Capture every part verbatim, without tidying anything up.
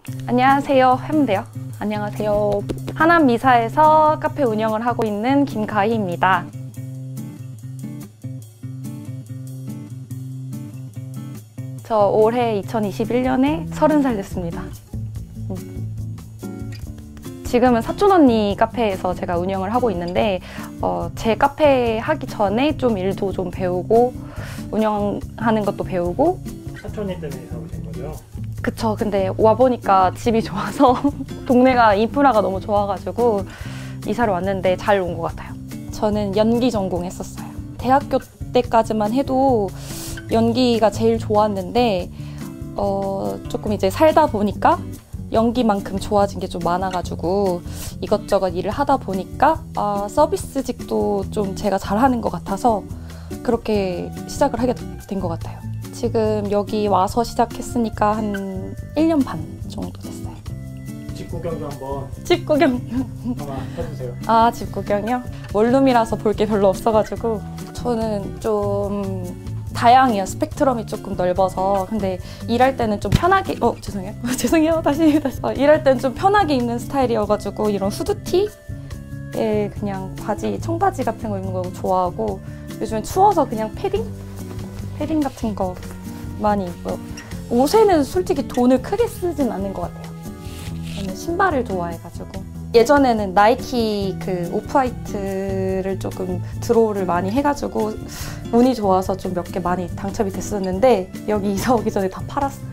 안녕하세요 하면 돼요. 안녕하세요. 하남미사에서 카페 운영을 하고 있는 김가희입니다. 저 올해 이천이십일 년에 서른 살 됐습니다. 지금은 사촌 언니 카페에서 제가 운영을 하고 있는데 어, 제 카페 하기 전에 좀 일도 좀 배우고 운영하는 것도 배우고. 사촌이 때문에 이사 오신 거죠? 그쵸. 근데 와보니까 집이 좋아서 동네가 인프라가 너무 좋아가지고 이사를 왔는데 잘 온 것 같아요. 저는 연기 전공했었어요. 대학교 때까지만 해도 연기가 제일 좋았는데 어, 조금 이제 살다 보니까 연기만큼 좋아진 게 좀 많아가지고 이것저것 일을 하다 보니까 아, 서비스직도 좀 제가 잘하는 것 같아서 그렇게 시작을 하게 된 것 같아요. 지금 여기 와서 시작했으니까 한 일 년 반 정도 됐어요. 집 구경도 한번 집 구경 한번 해주세요. 아, 집 구경이요? 원룸이라서 볼 게 별로 없어가지고 저는 좀 다양해요. 스펙트럼이 조금 넓어서. 근데 일할 때는 좀 편하게 어 죄송해요 죄송해요 다시 다시 어, 일할 때는 좀 편하게 입는 스타일이어가지고 이런 후드티에 그냥 바지 청바지 같은 거 입는 거 좋아하고 요즘엔 추워서 그냥 패딩 패딩 같은 거 많이 입고요. 옷에는 솔직히 돈을 크게 쓰진 않는 것 같아요. 저는 신발을 좋아해가지고 예전에는 나이키 그 오프화이트를 조금 드로우를 많이 해가지고 운이 좋아서 좀 몇 개 많이 당첨이 됐었는데 여기 이사 오기 전에 다 팔았어요.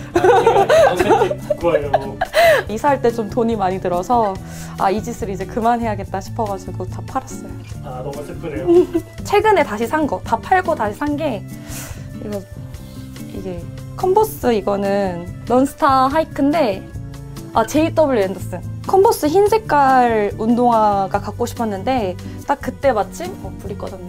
그거예요. 이사할 때 좀 돈이 많이 들어서 아, 이 짓을 이제 그만해야겠다 싶어가지고 다 팔았어요. 아, 너무 슬프네요. 최근에 다시 산 거, 다 팔고 다시 산 게 이거 이게 컨버스 이거는 넌스타 하이크인데 아, 제이더블유 앤더슨 컨버스 흰 색깔 운동화가 갖고 싶었는데 딱 그때 마침 어, 불이 꺼졌나?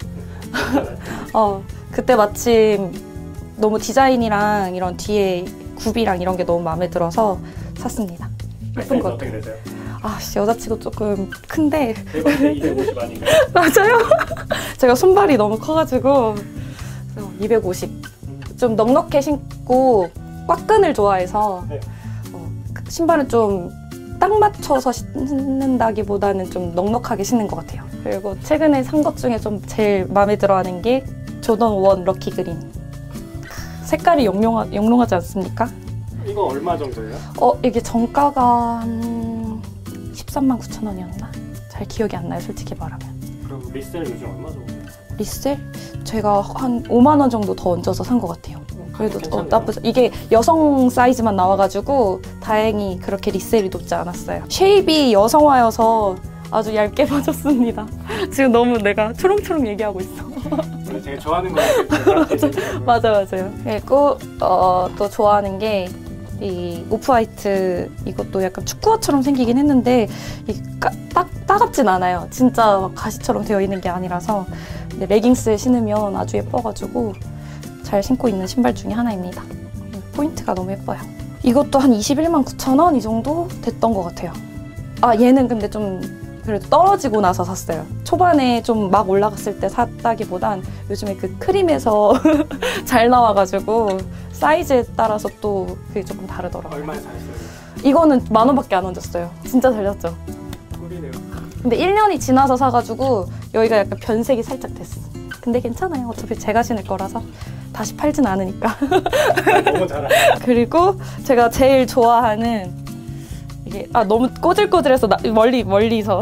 어, 그때 마침 너무 디자인이랑 이런 뒤에 굽이랑 이런 게 너무 마음에 들어서 샀습니다. 예쁜 것 어떻게 같아요. 되세요? 아, 여자치고 조금 큰데 이백오십 아닌가요? 맞아요. 제가 손발이 너무 커가지고 이백오십 좀 넉넉해 신고 꽉끈을 좋아해서 네. 어, 신발은 좀 딱 맞춰서 신는다기보다는 좀 넉넉하게 신는 것 같아요. 그리고 최근에 산 것 중에 좀 제일 마음에 들어하는 게 조던 원 럭키 그린. 색깔이 영롱하, 영롱하지 않습니까? 이거 얼마 정도예요? 어, 이게 정가가 한 십삼만 구천 원이었나? 잘 기억이 안 나요, 솔직히 말하면. 그럼 리셀 요즘 얼마 정도? 리셀? 제가 한 오만 원 정도 더 얹어서 산 것 같아요. 그래도 어, 괜찮네요. 나쁘지. 이게 여성 사이즈만 나와가지고 다행히 그렇게 리셀이 높지 않았어요. 쉐입이 여성화여서 아주 얇게 빠졌습니다. 지금 너무 내가 초롱초롱 얘기하고 있어. 원래 제가 좋아하는 거예요. 맞아 맞아요. 그리고 어, 또 좋아하는 게 이 오프화이트 이것도 약간 축구화처럼 생기긴 했는데 이 까, 딱 따갑진 않아요. 진짜 막 가시처럼 되어 있는 게 아니라서 근데 레깅스에 신으면 아주 예뻐가지고 잘 신고 있는 신발 중에 하나입니다. 포인트가 너무 예뻐요. 이것도 한 이십일만 구천 원 이 정도 됐던 것 같아요. 아, 얘는 근데 좀 그래도 떨어지고 나서 샀어요. 초반에 좀 막 올라갔을 때 샀다기보단 요즘에 그 크림에서 잘 나와가지고 사이즈에 따라서 또 그게 조금 다르더라고요. 얼마에 사셨어요? 이거는 만 원밖에 안 얹었어요. 진짜 잘 샀죠? 꿀이네요. 근데 일 년이 지나서 사가지고 여기가 약간 변색이 살짝 됐어. 근데 괜찮아요. 어차피 제가 신을 거라서 다시 팔진 않으니까. 너무 잘 알아요. 그리고 제가 제일 좋아하는 이게 아 너무 꼬질꼬질해서 나, 멀리 멀리서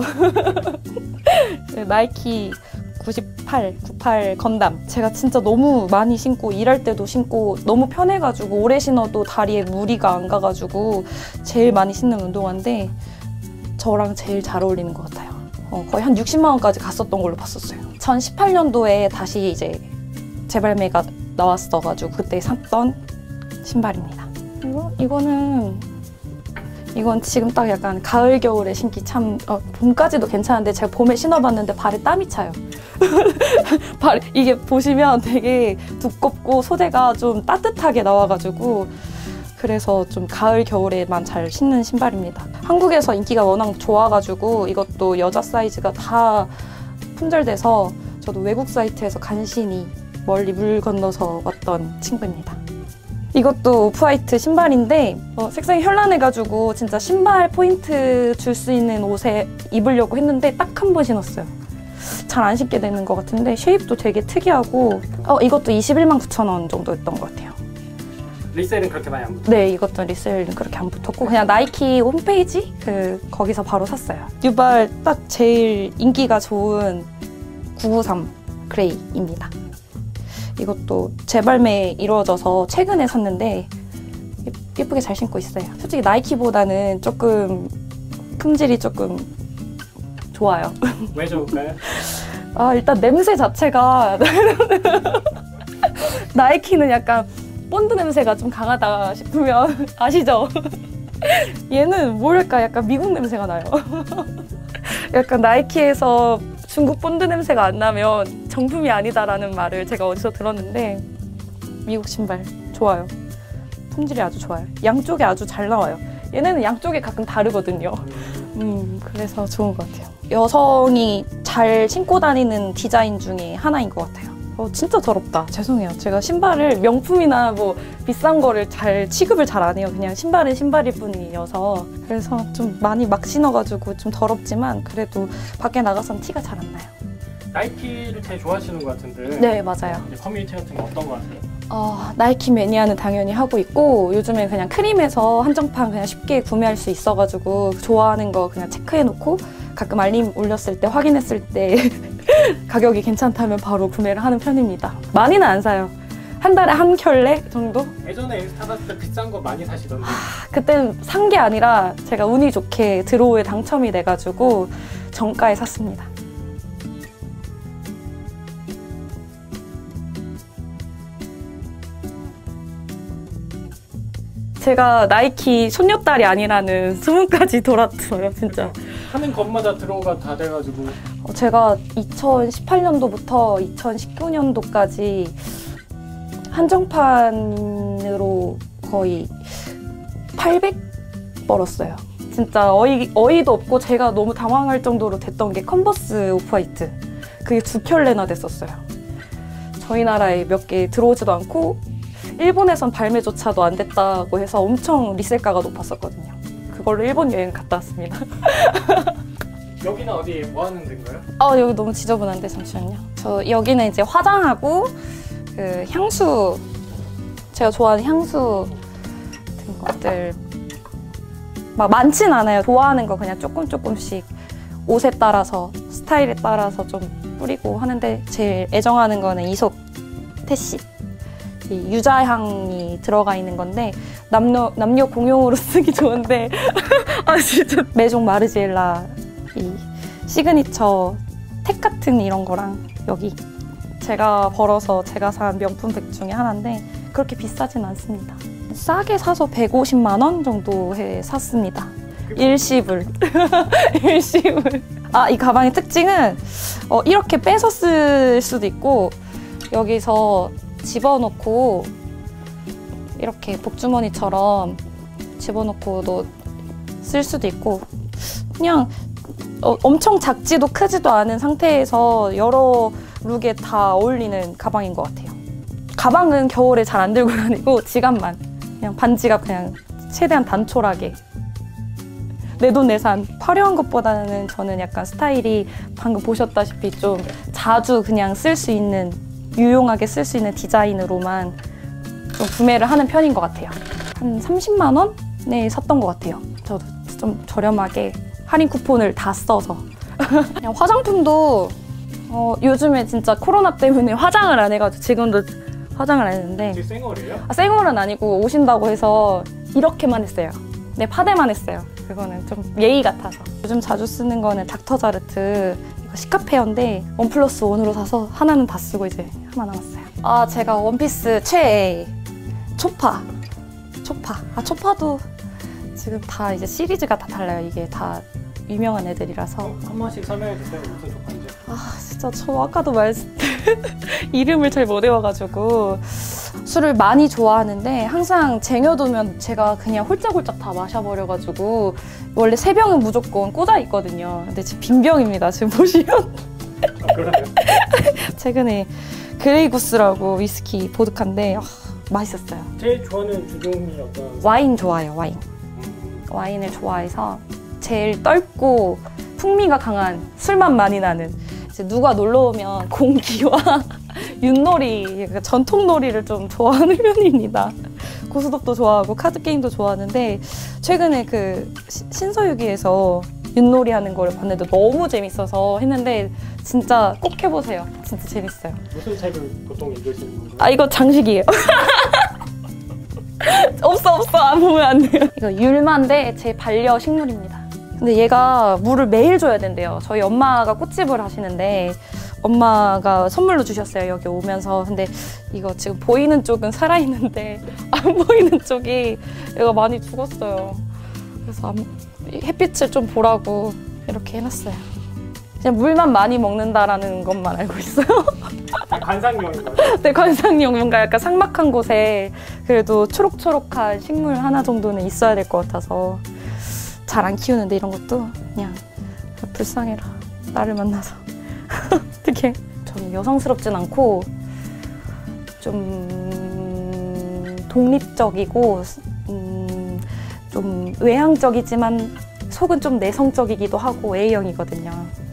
나이키 구십팔, 구십팔 건담. 제가 진짜 너무 많이 신고 일할 때도 신고 너무 편해가지고 오래 신어도 다리에 무리가 안 가가지고 제일 많이 신는 운동화인데 저랑 제일 잘 어울리는 것 같아요. 어, 거의 한 육십만 원까지 갔었던 걸로 봤었어요. 이천십팔 년도에 다시 이제 재발매가 나왔어가지고 그때 샀던 신발입니다. 그리고 이거는 이건 지금 딱 약간 가을 겨울에 신기 참 어, 봄까지도 괜찮은데 제가 봄에 신어봤는데 발에 땀이 차요. 발 이게 보시면 되게 두껍고 소재가 좀 따뜻하게 나와가지고 그래서 좀 가을 겨울에만 잘 신는 신발입니다. 한국에서 인기가 워낙 좋아가지고 이것도 여자 사이즈가 다 품절돼서 저도 외국 사이트에서 간신히 멀리 물 건너서 왔던 친구입니다. 이것도 오프화이트 신발인데 어, 색상이 현란해가지고 진짜 신발 포인트 줄 수 있는 옷에 입으려고 했는데 딱 한 번 신었어요. 잘 안 신게 되는 것 같은데 쉐입도 되게 특이하고 어, 이것도 이십일만 구천 원 정도였던 것 같아요. 리셀은 그렇게 많이 안 붙어요? 네, 이것도 리셀은 그렇게 안 붙었고 그냥 나이키 홈페이지 그 거기서 바로 샀어요. 뉴발 딱 제일 인기가 좋은 구구삼 그레이입니다. 이것도 재발매 이루어져서 최근에 샀는데 예쁘게 잘 신고 있어요. 솔직히 나이키보다는 조금 품질이 조금 좋아요. 왜 좋을까요? 아, 일단 냄새 자체가 나이키는 약간 본드 냄새가 좀 강하다 싶으면 아시죠? 얘는 뭐랄까 약간 미국 냄새가 나요. 약간 나이키에서 중국 본드 냄새가 안 나면 정품이 아니다라는 말을 제가 어디서 들었는데 미국 신발 좋아요. 품질이 아주 좋아요. 양쪽에 아주 잘 나와요. 얘네는 양쪽에 가끔 다르거든요. 음, 그래서 좋은 것 같아요. 여성이 잘 신고 다니는 디자인 중에 하나인 것 같아요. 어, 진짜 더럽다. 죄송해요. 제가 신발을 명품이나 뭐 비싼 거를 잘 취급을 잘 안 해요. 그냥 신발은 신발일 뿐이어서. 그래서 좀 많이 막 신어가지고 좀 더럽지만 그래도 밖에 나가선 티가 잘 안 나요. 나이키를 제일 좋아하시는 것 같은데 네, 맞아요. 커뮤니티 같은 거 어떤 거 하세요? 어, 나이키 매니아는 당연히 하고 있고 요즘에 그냥 크림에서 한정판 그냥 쉽게 구매할 수 있어가지고 좋아하는 거 그냥 체크해놓고 가끔 알림 올렸을 때 확인했을 때 가격이 괜찮다면 바로 구매를 하는 편입니다. 많이는 안 사요. 한 달에 한 켤레 정도? 예전에 인스타 봤을 때 비싼 거 많이 사시던데. 그땐 산 게 아니라 제가 운이 좋게 드로우에 당첨이 돼가지고 정가에 샀습니다. 제가 나이키 손녀딸이 아니라는 소문까지 돌았어요, 진짜. 하는 것마다 드로우가 다 돼가지고. 어, 제가 이천십팔 년도부터 이천십구 년도까지 한정판으로 거의 팔백 벌었어요. 진짜 어이, 어이도 없고 제가 너무 당황할 정도로 됐던 게 컨버스 오프화이트. 그게 두 켤레나 됐었어요. 저희 나라에 몇 개 들어오지도 않고 일본에선 발매조차도 안 됐다고 해서 엄청 리셀가가 높았었거든요. 그걸로 일본 여행 갔다 왔습니다. 여기는 어디 뭐 하는 데인가요? 아, 여기 너무 지저분한데 잠시만요. 저 여기는 이제 화장하고 그 향수, 제가 좋아하는 향수 같은 것들 막 많진 않아요. 좋아하는 거 그냥 조금 조금씩 옷에 따라서 스타일에 따라서 좀 뿌리고 하는데 제일 애정하는 거는 이솝 태시. 이 유자향이 들어가 있는 건데 남녀, 남녀 공용으로 쓰기 좋은데 아 진짜 메종 마르지엘라 이 시그니처 택 같은 이런 거랑 여기 제가 벌어서 제가 산 명품백 중에 하나인데 그렇게 비싸진 않습니다. 싸게 사서 백오십만 원 정도에 샀습니다. 일시불. 일시불. 아, 이 가방의 특징은 어, 이렇게 빼서 쓸 수도 있고 여기서 집어넣고 이렇게 복주머니처럼 집어넣고도 쓸 수도 있고 그냥 어, 엄청 작지도 크지도 않은 상태에서 여러 룩에 다 어울리는 가방인 것 같아요. 가방은 겨울에 잘 안 들고 다니고 지갑만 그냥 반지갑 그냥 최대한 단촐하게 내돈내산 화려한 것보다는 저는 약간 스타일이 방금 보셨다시피 좀 자주 그냥 쓸 수 있는 유용하게 쓸 수 있는 디자인으로만 좀 구매를 하는 편인 것 같아요. 한 삼십만 원에 샀던 것 같아요. 저도 좀 저렴하게 할인 쿠폰을 다 써서. 그냥 화장품도 어, 요즘에 진짜 코로나 때문에 화장을 안 해가지고 지금도 화장을 안 했는데 지금 생얼이에요? 아, 생얼은 아니고 오신다고 해서 이렇게만 했어요. 네, 파데만 했어요. 그거는 좀 예의 같아서. 요즘 자주 쓰는 거는 닥터자르트 이거 시카페어인데 원 플러스 원으로 사서 하나는 다 쓰고 이제 하나 남았어요. 아, 제가 원피스 최애 초파. 초파. 아, 초파도 지금 다 이제 시리즈가 다 달라요. 이게 다 유명한 애들이라서. 어, 한 번씩 설명해 주세요. 무슨 조건인지. 아, 진짜 저 아까도 말했을 때 이름을 잘 못 외워가지고 술을 많이 좋아하는데 항상 쟁여두면 제가 그냥 홀짝홀짝 다 마셔버려가지고 원래 세 병은 무조건 꽂아 있거든요. 근데 지금 빈 병입니다. 지금 보시면. 아, 그러면 최근에 그레이구스라고 위스키 보드카인데 아, 맛있었어요. 제일 좋아하는 주종이 어떤? 와인 좋아해요, 와인. 음, 와인을 좋아해서 제일 넓고 풍미가 강한 술만 많이 나는 이제 누가 놀러 오면 공기와 윷놀이, 그러니까 전통놀이를 좀 좋아하는 편입니다. 고스톱도 좋아하고 카드 게임도 좋아하는데 최근에 그 시- 신서유기에서 윷놀이 하는 걸 봤는데 너무 재밌어서 했는데 진짜 꼭 해보세요. 진짜 재밌어요. 무슨 책을 보통 읽으시는 건가요? 아 이거 장식이에요. 없어 없어 안 보면 안 돼요. 이거 율마인데 제 반려식물입니다. 근데 얘가 물을 매일 줘야 된대요. 저희 엄마가 꽃집을 하시는데 엄마가 선물로 주셨어요, 여기 오면서. 근데 이거 지금 보이는 쪽은 살아있는데 안 보이는 쪽이 얘가 많이 죽었어요. 그래서 안- 햇빛을 좀 보라고 이렇게 해놨어요. 그냥 물만 많이 먹는다라는 것만 알고 있어요. 아, 관상용인가요? 네, 관상용 뭔가 약간 삭막한 곳에 그래도 초록초록한 식물 하나 정도는 있어야 될 것 같아서 잘 안 키우는데 이런 것도 그냥 불쌍해라. 나를 만나서. 어떡해. 저는 여성스럽진 않고 좀 독립적이고 음, 좀 외향적이지만 속은 좀 내성적이기도 하고 A형이거든요.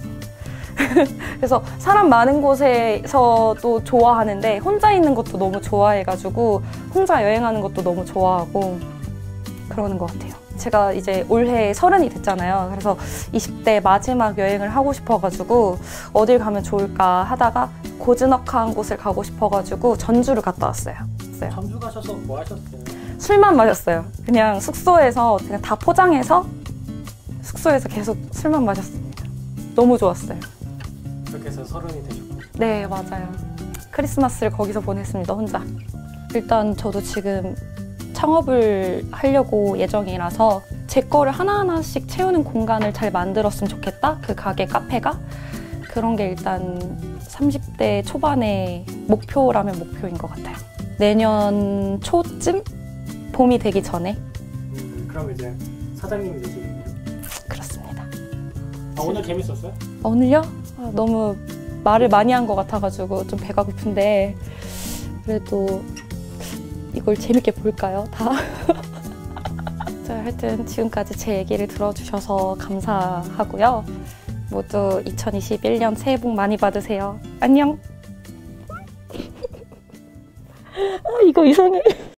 그래서 사람 많은 곳에서도 좋아하는데 혼자 있는 것도 너무 좋아해가지고 혼자 여행하는 것도 너무 좋아하고 그러는 것 같아요. 제가 이제 올해 서른이 됐잖아요. 그래서 이십 대 마지막 여행을 하고 싶어가지고 어딜 가면 좋을까 하다가 고즈넉한 곳을 가고 싶어가지고 전주를 갔다 왔어요. 전주 가셔서 뭐 하셨어요? 술만 마셨어요. 그냥 숙소에서 그냥 다 포장해서 숙소에서 계속 술만 마셨습니다. 너무 좋았어요. 그렇게 해서 서른이 되셨고. 네, 맞아요. 크리스마스를 거기서 보냈습니다, 혼자. 일단 저도 지금 창업을 하려고 예정이라서 제 거를 하나하나씩 채우는 공간을 잘 만들었으면 좋겠다. 그 가게, 카페가. 그런 게 일단 삼십 대 초반의 목표라면 목표인 것 같아요. 내년 초쯤? 봄이 되기 전에. 음, 그럼 이제 사장님이 되시겠네요. 그렇습니다. 아, 오늘 재밌었어요? 아, 오늘요? 아, 너무 말을 많이 한 것 같아가지고 좀 배가 고픈데 그래도 이걸 재밌게 볼까요? 다? 자, 하여튼 지금까지 제 얘기를 들어주셔서 감사하고요. 모두 이천이십일 년 새해 복 많이 받으세요. 안녕! 아, 이거 이상해.